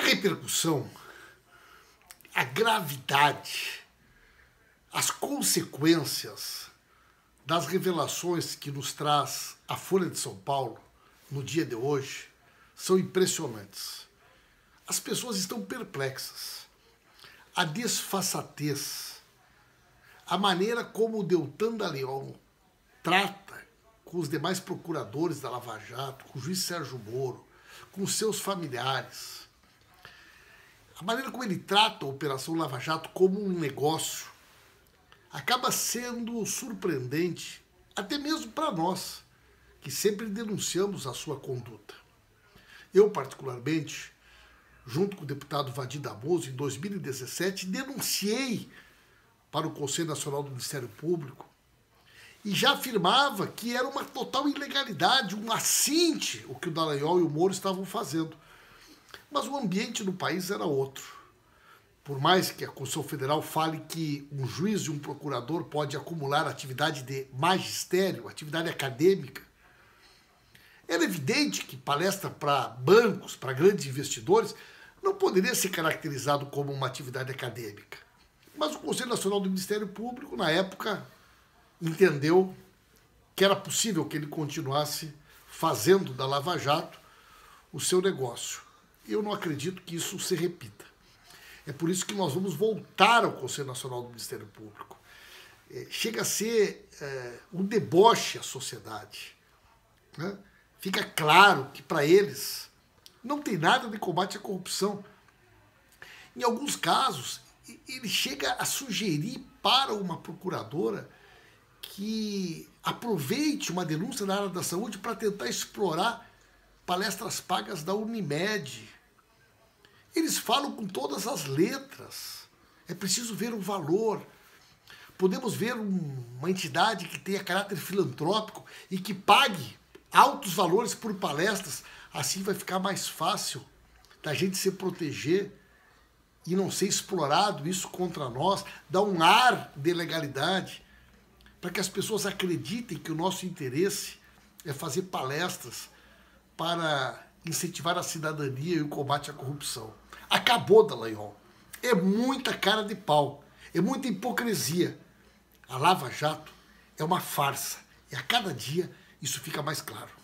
repercussão, a gravidade, as consequências das revelações que nos traz a Folha de São Paulo no dia de hoje são impressionantes. As pessoas estão perplexas. A desfaçatez, a maneira como o Deltan Dallagnol trata com os demais procuradores da Lava Jato, com o juiz Sérgio Moro, com seus familiares, a maneira como ele trata a Operação Lava Jato como um negócio, acaba sendo surpreendente, até mesmo para nós, que sempre denunciamos a sua conduta. Eu, particularmente, junto com o deputado Vadir Damoso, em 2017, denunciei para o Conselho Nacional do Ministério Público e já afirmava que era uma total ilegalidade, um assinte o que o Dallagnol e o Moro estavam fazendo. Mas o ambiente no país era outro. Por mais que a Constituição Federal fale que um juiz e um procurador pode acumular atividade de magistério, atividade acadêmica, era evidente que palestra para bancos, para grandes investidores, não poderia ser caracterizado como uma atividade acadêmica. Mas o Conselho Nacional do Ministério Público, na época, entendeu que era possível que ele continuasse fazendo da Lava Jato o seu negócio. Eu não acredito que isso se repita. É por isso que nós vamos voltar ao Conselho Nacional do Ministério Público. Chega a ser um deboche à sociedade, né? Fica claro que para eles não tem nada de combate à corrupção. Em alguns casos, ele chega a sugerir para uma procuradora que aproveite uma denúncia na área da saúde para tentar explorar palestras pagas da Unimed. Eles falam com todas as letras. É preciso ver o valor. Podemos ver uma entidade que tenha caráter filantrópico e que pague altos valores por palestras. Assim vai ficar mais fácil da gente se proteger e não ser explorado isso contra nós, dar um ar de legalidade para que as pessoas acreditem que o nosso interesse é fazer palestras para incentivar a cidadania e o combate à corrupção. Acabou, Dallagnol. É muita cara de pau, é muita hipocrisia. A Lava Jato é uma farsa e a cada dia isso fica mais claro.